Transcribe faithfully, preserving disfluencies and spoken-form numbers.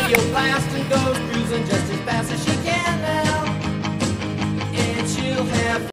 radio blast and goes cruising just as fast as she